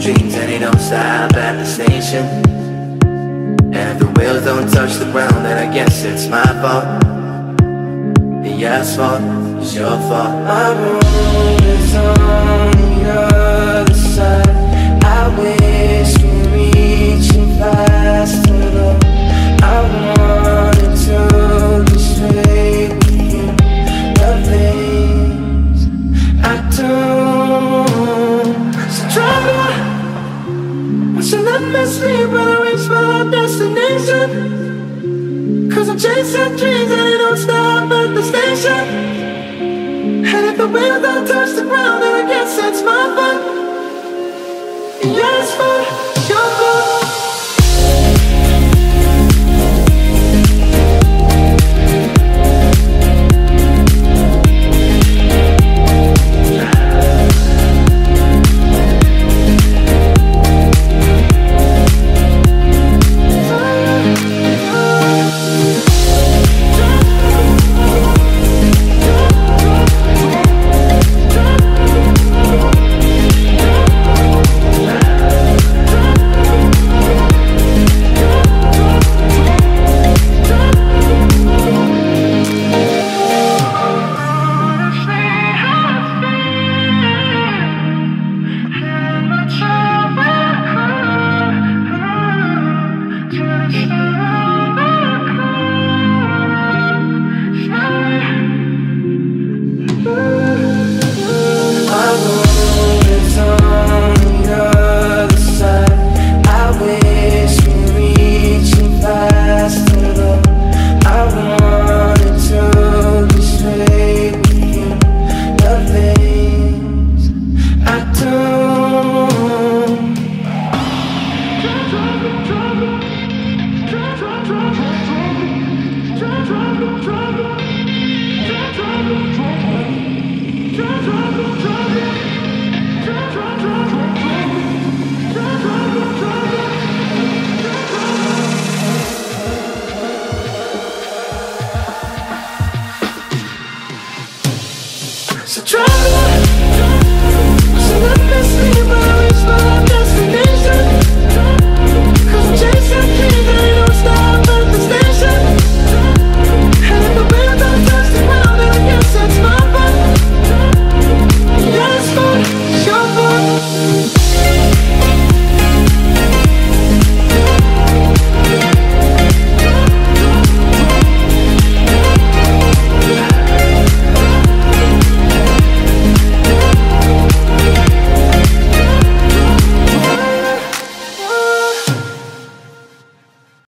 dreams and they don't stop at the station. And if the wheels don't touch the ground, then I guess it's my fault. The asphalt is your fault. My room is on the other side. I wish we're reaching fast enough. I wanted to be straight with you. The things I do. So try to watch and let me sleep when I reach my destination. Cause I'm chasing dreams and they don't stop at the station. And if the wheels don't touch the ground, then I guess it's my fault. Yes,